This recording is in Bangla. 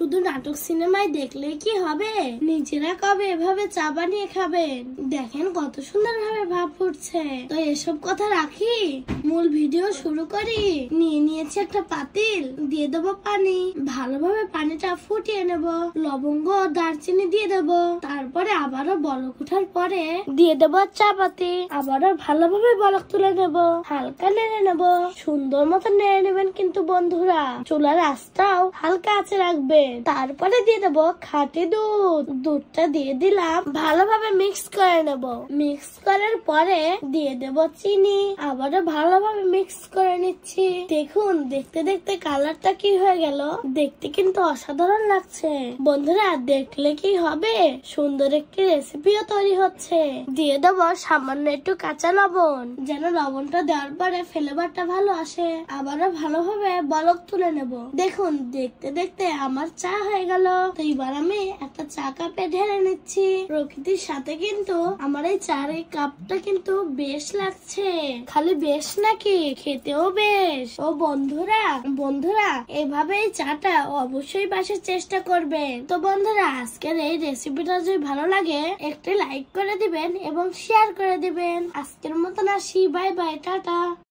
শুধু নাটক সিনেমায় দেখলে কি হবে, নিজেরা কবে এভাবে চা বানিয়ে খাবেন। দেখেন কত সুন্দর ভাবে ভাব ফুটছে। তো এসব কথা রাখি, মূল ভিডিও শুরু করি। নিয়ে নিয়েছি একটা পাতিল, দিয়ে দেবো পানি। ভালোভাবে পানিটা ফুটিয়ে নেব। লবঙ্গ ও দারচিনি দিয়ে দেব। তারপরে আবারও বলক ওঠার পরে দিয়ে দেবো চা পাতি। আবারও ভালোভাবে বলক তুলে নেব। হালকা নেড়ে নেব। সুন্দর মতো নেড়ে নেবেন কিন্তু বন্ধুরা, চুলার আঁচটাও হালকা আঁচে রাখবেন। তারপরে দিয়ে দেবো খাঁটি দুধ। দুধটা দিয়ে দিলাম, ভালোভাবে মিক্স করে নেব। মিক্স করার পরে দিয়ে দেব চিনি। আবারও ভালোভাবে মিক্স করে নিচ্ছি। দেখুন দেখতে দেখতে কালারটা কি হয়ে গেল, দেখতে কিন্তু অসাধারণ লাগছে। বন্ধুরা দেখলে কি হবে, সুন্দর একটি রেসিপিও তৈরি হচ্ছে। দিয়ে দেবো সামান্য একটু কাঁচা লবণ, যেন লবণটা দেওয়ার পরে ফ্লেভারটা ভালো আসে। আবারও ভালোভাবে বলক তুলে নেব। দেখুন দেখতে দেখতে আমার চা হয়ে গেল। তো এবার আমি একটা চা কাপে ঢেলে নিচ্ছি। প্রকৃতির সাথে কিন্তু আমার এই চার কাপটা কিন্তু বেশ লাগছে। খালি বেশ নাকি, খেতেও বেশ। ও বন্ধুরা এভাবে এই চাটা অবশ্যই বাসার চেষ্টা করবেন। তো বন্ধুরা আজকের এই রেসিপিটা যদি ভালো লাগে একটি লাইক করে দিবেন এবং শেয়ার করে দিবেন। আজকের মতন আসি, বাই বাই, টাটা।